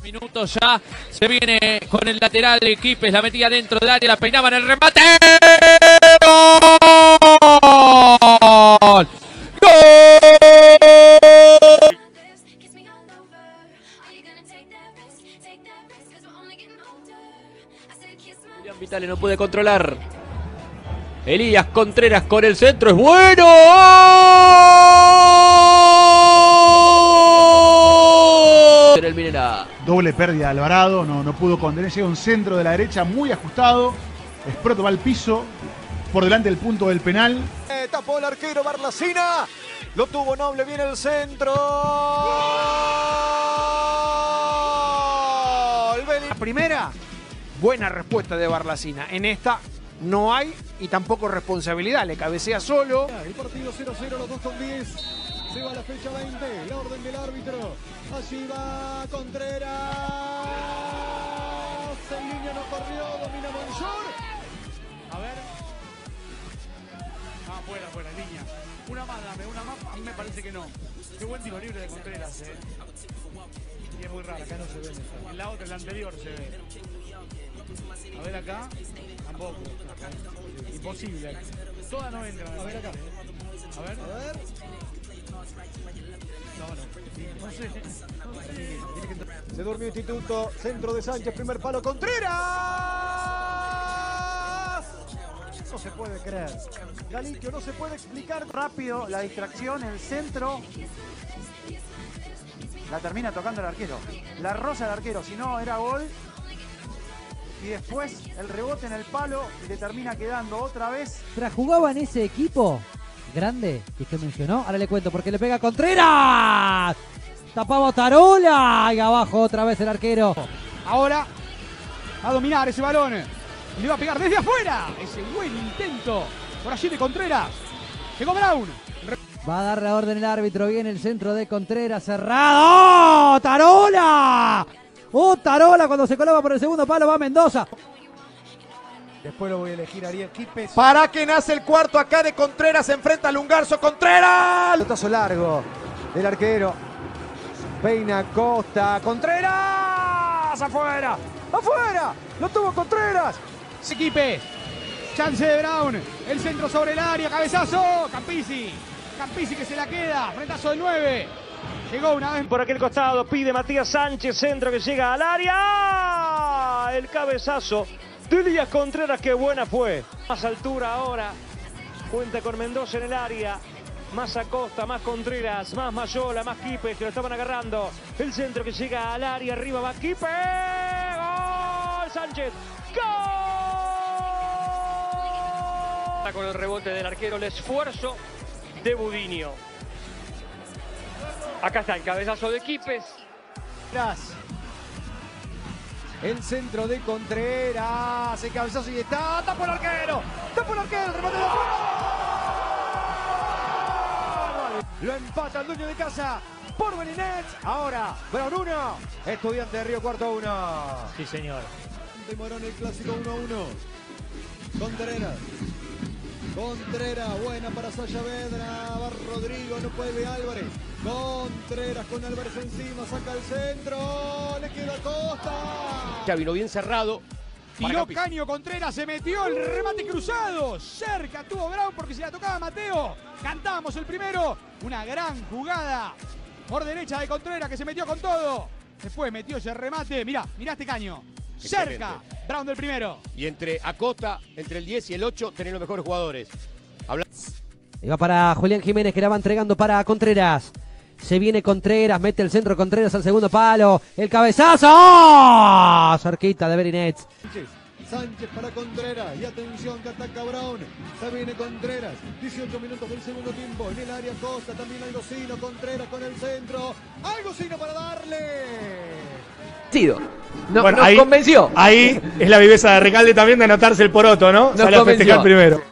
Minutos ya, se viene con el lateral de Quipes, la metía dentro del área, la peinaba en el remate. ¡Gol! ¡Gol! Julián Vitale no puede controlar. Elías Contreras con el centro, es bueno. El Minera. Doble pérdida de Alvarado, no pudo contener, llega un centro de la derecha muy ajustado. Esproto va al piso, por delante del punto del penal. Tapó el arquero Barlacina, lo tuvo Noble, viene el centro. La primera, buena respuesta de Barlacina. En esta no hay y tampoco responsabilidad, le cabecea solo. El partido 0-0, los dos con 10. Se va la fecha 20, la orden del árbitro. Allí va Contreras. En línea no corrió, domina Monchor. A ver. Fuera, línea. Una más, dame, una más. A mí me parece que no. Qué buen tiro libre de Contreras, Y es muy raro, acá no se ve. En la otra, en la anterior se ve. A ver acá. Tampoco. Imposible. Todas no entran. A ver acá. A ver. No sé. Se durmió Instituto, centro de Sánchez, primer palo, Contreras. No se puede creer. Galiquio no se puede explicar. Rápido, la distracción, el centro. La termina tocando el arquero. La roza el arquero, si no era gol. Y después el rebote en el palo y le termina quedando otra vez. Jugaba en ese equipo grande que usted mencionó. Ahora le cuento porque le pega Contreras. Tapaba Tarola. Y abajo otra vez el arquero. Ahora a dominar ese balón. Y le va a pegar desde afuera. Ese buen intento por allí de Contreras. Llegó Brown. Va a dar la orden el árbitro. Viene el centro de Contreras. Cerrado. ¡Oh, Tarola! ¡Oh, Tarola! Cuando se colaba por el segundo palo va Mendoza. Después lo voy a elegir Ariel Quipes. Para que nace el cuarto acá de Contreras. Se enfrenta a Lungarzo. ¡Contreras! Pelotazo largo del arquero. Peina Costa. ¡Contreras! ¡Afuera! ¡Afuera! ¡Lo tuvo Contreras! Quipes. Chance de Brown. El centro sobre el área. Cabezazo. Campisi que se la queda. Frentazo del 9. Llegó una vez por aquel costado. Pide Matías Sánchez. Centro que llega al área. El cabezazo de Elías Contreras. ¡Qué buena fue! Más altura ahora. Cuenta con Mendoza en el área. Más Acosta, más Contreras, más Mayola, más Quipes que lo estaban agarrando. El centro que llega al área, arriba va Quipes. ¡Gol! Sánchez. ¡Gol! Con el rebote del arquero, el esfuerzo de Budinio. Acá está el cabezazo de Quipes. El centro de Contreras. El cabezazo y está. ¡Tapó el arquero! ¡Tapó el arquero! ¡El remate de Lo empata el dueño de casa por Belinets. Ahora, Brown 1, Estudiante de Río Cuarto 1. Sí, señor. De Morón el clásico 1-1. Contreras, buena para Saavedra. Va Rodrigo, no puede Álvarez. Contreras con Álvarez encima, saca el centro. Le queda Costa. Ya vino bien cerrado. Tiró Caño Contreras, se metió el remate cruzado. Cerca tuvo Brown porque se la tocaba Mateo. Cantamos el primero. Una gran jugada por derecha de Contreras que se metió con todo. Después metió ese remate. Mirá este Caño. Cerca. Brown del primero. Y entre Acosta, entre el 10 y el 8, tenés los mejores jugadores. Y va para Julián Jiménez que la va entregando para Contreras. Se viene Contreras, mete el centro Contreras al segundo palo. El cabezazo. ¡Oh! Cerquita de Belinets. Sánchez para Contreras y atención que ataca Brown. Se viene Contreras. 18 minutos del segundo tiempo. En el área Costa, también Alguacino. Contreras con el centro. Alguacino para darle. No, bueno, nos ahí, convenció. Ahí es la viveza de Recalde también de anotarse el poroto, ¿no? Nos Sale a festejar convenció. primero.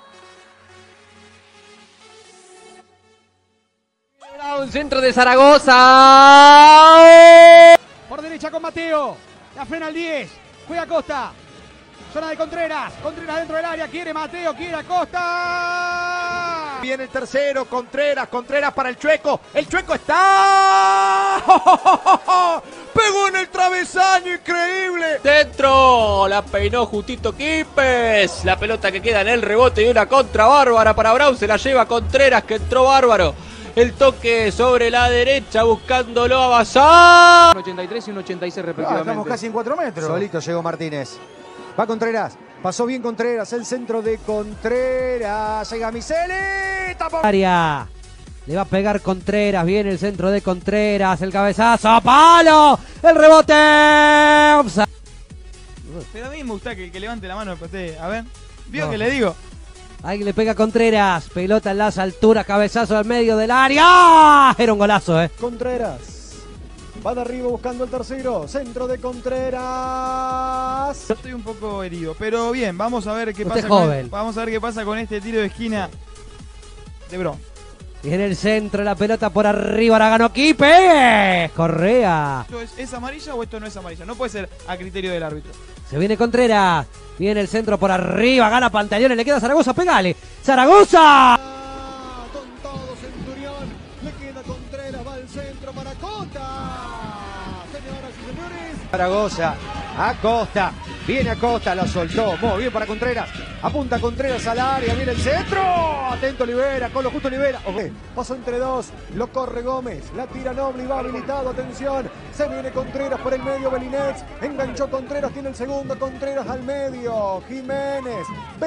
Un centro de Zaragoza. Por derecha con Mateo. La frena al 10. Juega Costa. Zona de Contreras. Contreras dentro del área. Quiere Mateo. Quiere Acosta. Viene el tercero. Contreras para el Chueco. El Chueco está. Pegó en el travesaño. increíble. Dentro, la peinó justito Quipes. La pelota que queda en el rebote y una contra bárbara para Brown. Se la lleva Contreras, que entró bárbaro. El toque sobre la derecha buscándolo a Bazán. Un 83 y un 86 respectivamente. Estamos casi en 4 metros. Solito llegó Martínez. Va Contreras. Pasó bien Contreras. El centro de Contreras. Llega Miseli. Tapó. Área. Le va a pegar Contreras. Viene el centro de Contreras. El cabezazo. ¡Palo! El rebote. Offside. Pero a mí me gusta que el que levante la mano me patee. A ver. ¿Vio que le digo? Ahí le pega Contreras. Pelota en las alturas. Cabezazo al medio del área. Era un golazo, Contreras. Va de arriba buscando el tercero. Centro de Contreras. Yo estoy un poco herido, pero bien, vamos a ver qué Usted pasa. joven. Vamos a ver qué pasa con este tiro de esquina de Brown. Y en el centro la pelota por arriba. Ahora ganó Quipes. Correa. ¿Esto es amarilla o esto no es amarilla? No puede ser a criterio del árbitro. Se viene Contreras. Viene el centro por arriba. Gana Pantaleones. Le queda a Zaragoza. Pegale. ¡Zaragoza! Con todo Centurión. Le queda Contreras. Va al centro para Costa. Señoras y señores. Zaragoza, Acosta, viene Acosta, la soltó, muy bien para Contreras, apunta Contreras al área, viene el centro, atento Olivera, con lo justo Olivera. Pasó entre dos, lo corre Gómez, la tira Noble y va habilitado, atención, se viene Contreras por el medio, Belinets, enganchó Contreras, tiene el segundo, Contreras al medio, Jiménez,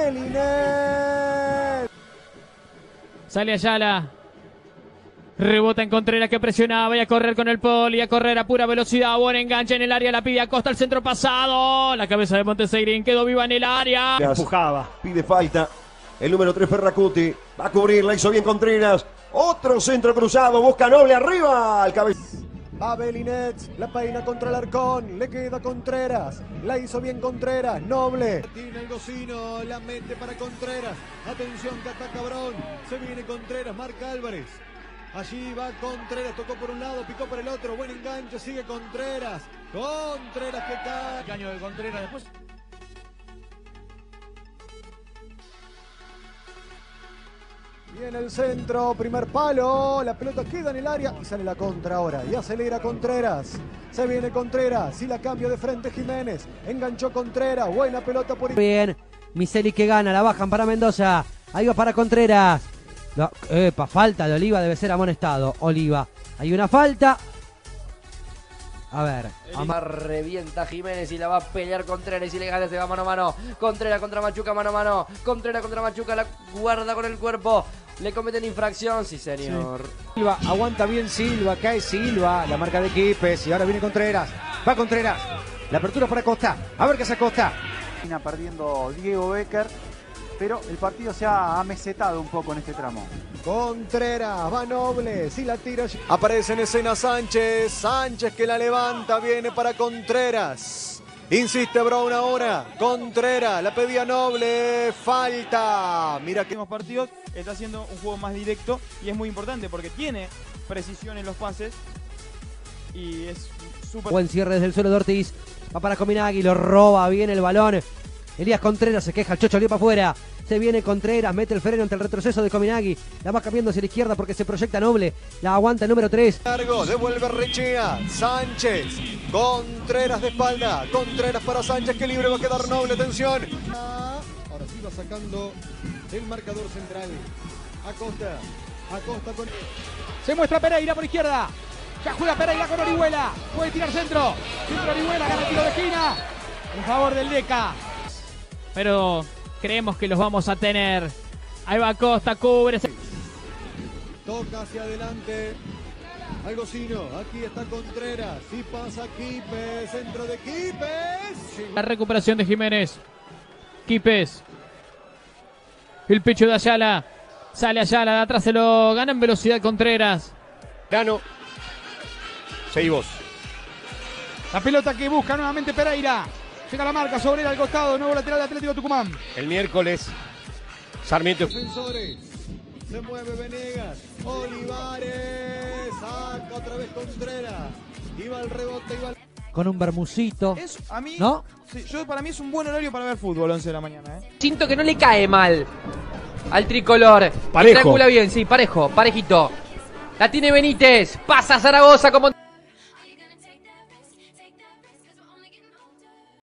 Belinets. Sale Ayala. Rebota en Contreras que presionaba y a correr con el poli, a correr a pura velocidad, buen enganche en el área, la pide Acosta, el centro pasado, la cabeza de Montesegrin quedó viva en el área. Empujaba, pide falta, el número 3 Ferracuti, va a cubrir, la hizo bien Contreras, otro centro cruzado, busca Noble arriba, al cabeza. Va Belinets, la peina contra el Arcón, le queda Contreras, la hizo bien Contreras, Noble. Tiene el Gocino, la mete para Contreras, atención que ataca Brown, se viene Contreras, marca Álvarez. Allí va Contreras, tocó por un lado, picó por el otro, buen enganche, sigue Contreras. Contreras que cae. Caño de Contreras después. Viene el centro, primer palo, la pelota queda en el área y sale la contra ahora. Y acelera Contreras. Se viene Contreras y la cambia de frente Jiménez. Enganchó Contreras, buena pelota por... Bien, Miseli que gana, la bajan para Mendoza. Ahí va para Contreras. Falta de Oliva, debe ser amonestado. Oliva, hay una falta. A ver. Revienta Jiménez y la va a pelear Contreras y le gana, se va mano a mano. Contreras contra Machuca, mano a mano. Contreras contra Machuca, la guarda con el cuerpo. Le cometen infracción, sí señor. Silva, aguanta bien Silva, cae Silva, la marca de Quipes y ahora viene Contreras. Va Contreras, la apertura para Costa, a ver qué hace Costa. Termina perdiendo Diego Becker, pero el partido se ha amesetado un poco en este tramo. Contreras, va Noble, si la tira. Aparece en escena Sánchez, Sánchez que la levanta, viene para Contreras. Insiste Brown ahora, Contreras, la pedía Noble, falta. Mira que los partidos está haciendo un juego más directo y es muy importante porque tiene precisión en los pases y es súper... Buen cierre desde el suelo de Ortiz. Va para Cominagui, lo roba bien el balón. Elías Contreras se queja, el Chocho, para afuera. Se viene Contreras, mete el freno ante el retroceso de Cominagui. La va cambiando hacia la izquierda porque se proyecta Noble. La aguanta el número 3. Largo, devuelve Rechea, Sánchez, Contreras de espalda, Contreras para Sánchez, que libre va a quedar Noble, atención. Ahora sí va sacando el marcador central. Acosta con... Se muestra Pereira por izquierda. Ya juega Pereira con Orihuela. Puede tirar centro. Centro Orihuela, gana el tiro de esquina. En favor del Deca. Pero creemos que los vamos a tener. Ahí va Costa, cubre. Toca hacia adelante. Algocino, aquí está Contreras. Y pasa Quipes, centro de Quipes. La recuperación de Jiménez. Quipes. El pecho de Ayala. Sale Ayala, de atrás se lo gana en velocidad Contreras. Gano. Seguimos. La pelota que busca nuevamente Pereira. Llega la marca sobre él al costado. Nuevo lateral de Atlético Tucumán. El miércoles, Sarmiento. Defensores. Se mueve Venegas. Olivares. Saca otra vez Contreras. Iba al rebote. Con un bermucito. A mí, ¿no? Sí, para mí es un buen horario para ver fútbol, 11 de la mañana. Siento que no le cae mal al tricolor. Parejo. Triangula bien, sí, parejito. La tiene Benítez. Pasa Zaragoza como...